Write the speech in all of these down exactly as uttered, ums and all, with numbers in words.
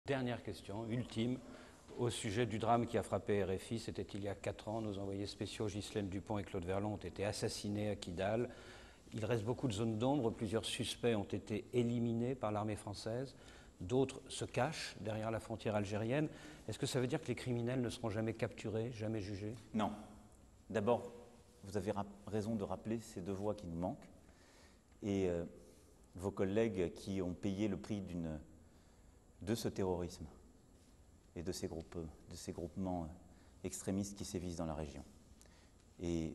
Dernière question, ultime, au sujet du drame qui a frappé R F I. C'était il y a quatre ans. Nos envoyés spéciaux Ghislaine Dupont et Claude Verlon ont été assassinés à Kidal. Il reste beaucoup de zones d'ombre. Plusieurs suspects ont été éliminés par l'armée française. D'autres se cachent derrière la frontière algérienne. Est-ce que ça veut dire que les criminels ne seront jamais capturés, jamais jugés? Non. D'abord, vous avez raison de rappeler ces deux voix qui nous manquent et euh, vos collègues qui ont payé le prix d'une de ce terrorisme et de ces, groupes, de ces groupements extrémistes qui sévissent dans la région. Et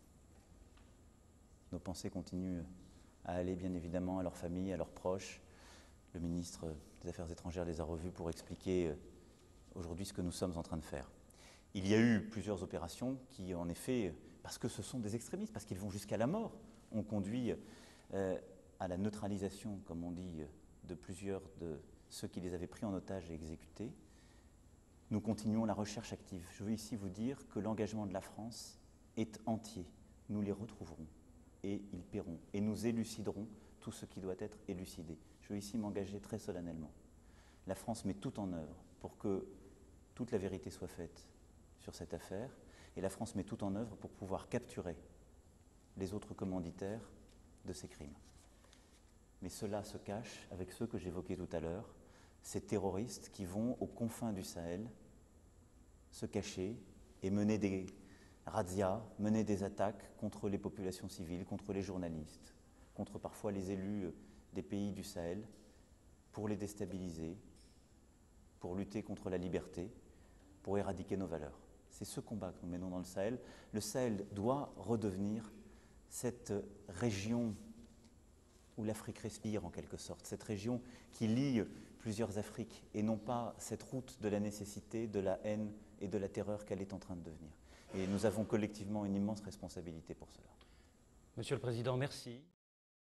nos pensées continuent à aller bien évidemment à leurs familles, à leurs proches. Le ministre des Affaires étrangères les a revus pour expliquer aujourd'hui ce que nous sommes en train de faire. Il y a eu plusieurs opérations qui, en effet, parce que ce sont des extrémistes, parce qu'ils vont jusqu'à la mort, ont conduit euh, à la neutralisation, comme on dit, de plusieurs de ceux qui les avaient pris en otage et exécutés. Nous continuons la recherche active. Je veux ici vous dire que l'engagement de la France est entier. Nous les retrouverons et ils paieront. Et nous éluciderons tout ce qui doit être élucidé. Je veux ici m'engager très solennellement. La France met tout en œuvre pour que toute la vérité soit faite sur cette affaire. Et la France met tout en œuvre pour pouvoir capturer les autres commanditaires de ces crimes. Mais cela se cache avec ceux que j'évoquais tout à l'heure, ces terroristes qui vont aux confins du Sahel se cacher et mener des razzias, mener des attaques contre les populations civiles, contre les journalistes, contre parfois les élus des pays du Sahel, pour les déstabiliser, pour lutter contre la liberté, pour éradiquer nos valeurs. C'est ce combat que nous menons dans le Sahel. Le Sahel doit redevenir cette région où l'Afrique respire en quelque sorte, cette région qui lie plusieurs Afriques et non pas cette route de la nécessité, de la haine et de la terreur qu'elle est en train de devenir. Et nous avons collectivement une immense responsabilité pour cela. Monsieur le Président, merci.